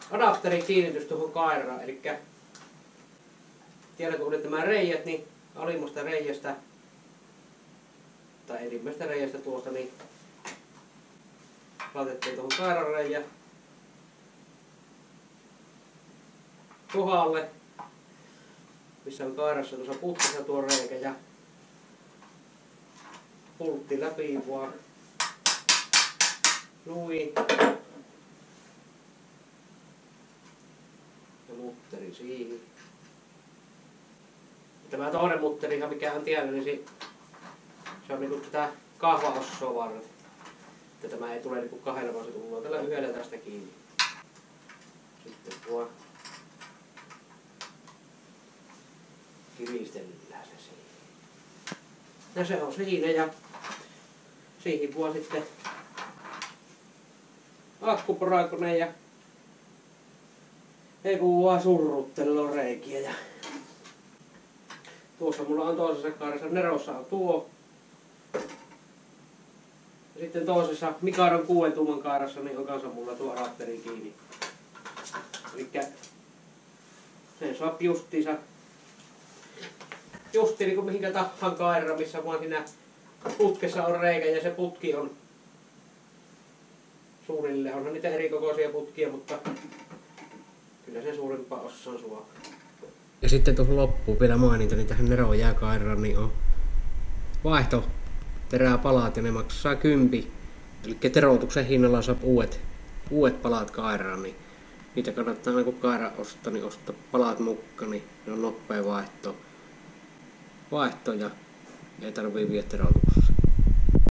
adapterikiinnitys tuohon kairaan. Eli tiedä kun nämä reijät, niin alimmasta reiästä tai elimmästä reiästä tuosta, niin laitettiin tuohon kairan reijä kohdalle, missä on kairassa tuossa putkessa tuo reikä, ja pultti läpi vaan noin ja mutteri siihen. Tämä toinen mutteri, mikä on tiellä, niin se on niinku tätä kahvaossoa varten. Että tämä ei tule niinku kahdella, vaan se tulee tällä yhdellä tästä kiinni. Sitten tuo kiristellään se siihen. Ja se on siinä, ja siihen voi sitten akkuporakone ja ei kun vaan surruttelua reikiä. Ja tuossa mulla on toisessa kaaressa, nerossa on tuo. Ja sitten toisessa Mikadon 6 tuuman kaarassa niin on kanssa mulla tuo adapteri kiinni. Elikkä sen saa justiinsa niin kuin mihinkä tahansa kaira, missä vaan siinä putkessa on reikä ja se putki on suunnilleen. Onhan niitä eri kokoisia putkia, mutta kyllä se suurimpaan osaan suo. Ja sitten tuohon loppuun vielä mainita, niin tähän Neron jääkairaan niin on vaihtoteräpalat ja ne maksaa 10. Eli teroituksen hinnalla saa uudet palat kairaan, niin niitä kannattaa aina kun kaira ostaa, niin ostaa palat mukaan, niin ne on nopea vaihto ja ei tarvii viedä teroitukseen.